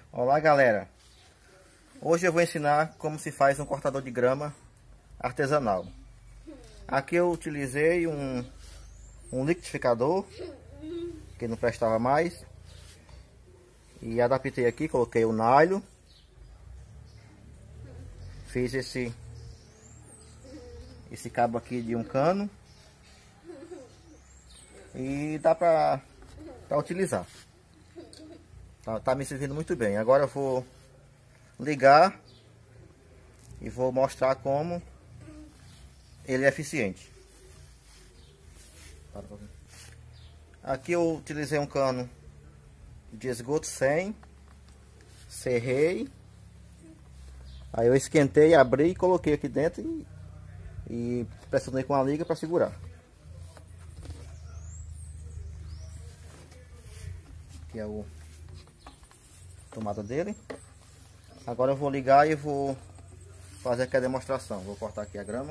Olá galera, hoje eu vou ensinar como se faz um cortador de grama artesanal. Aqui eu utilizei um liquidificador que não prestava mais e adaptei aqui, coloquei o nylon, fiz esse cabo aqui de um cano e dá para utilizar. Tá me servindo muito bem. Agora eu vou ligar e vou mostrar como ele é eficiente. Aqui eu utilizei um cano de esgoto 100, serrei, aí eu esquentei, abri e coloquei aqui dentro e pressionei com a liga para segurar. Aqui é a tomada dele. Agora eu vou ligar e vou fazer aqui a demonstração. Vou cortar aqui a grama.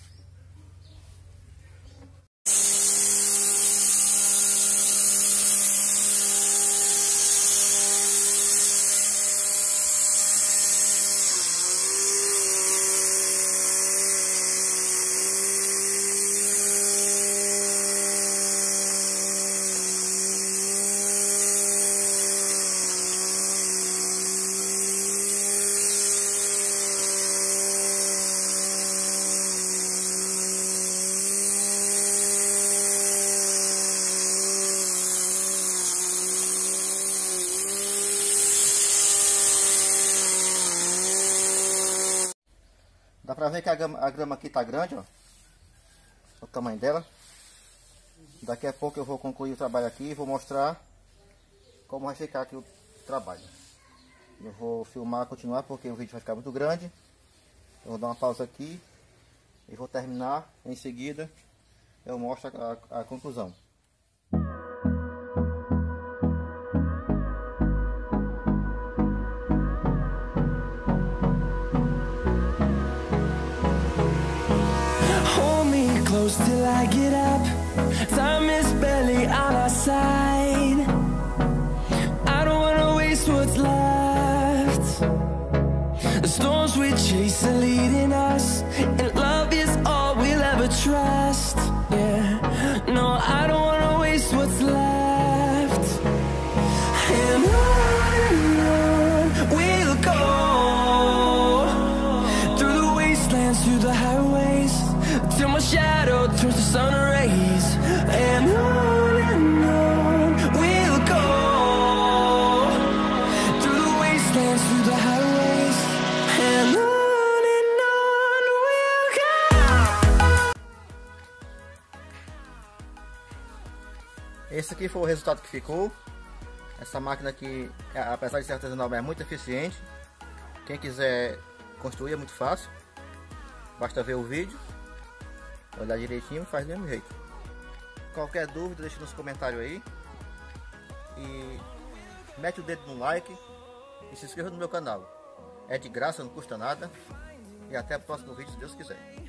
Dá pra ver que a grama aqui tá grande, ó. O tamanho dela. Daqui a pouco eu vou concluir o trabalho aqui e vou mostrar como vai ficar aqui o trabalho. Eu vou filmar, continuar, porque o vídeo vai ficar muito grande. Eu vou dar uma pausa aqui e vou terminar. Em seguida eu mostro a conclusão. Till I get up, time is barely on our side. I don't wanna waste what's left. The storms we chase are leading us, and love is all we'll ever trust. Yeah, no, I don't wanna waste what's left. And on we'll go, through the wastelands, through the highways, till my shadow turns to sun rays. And on we'll go, through the wastelands, through the highways, and on we'll go. Esse aqui foi o resultado que ficou. Essa máquina aqui, apesar de ser artesanal, é muito eficiente. Quem quiser construir é muito fácil. Basta ver o vídeo, olhar direitinho e faz do mesmo jeito. Qualquer dúvida deixa nos comentários aí. E mete o dedo no like e se inscreva no meu canal. É de graça, não custa nada. E até o próximo vídeo, se Deus quiser.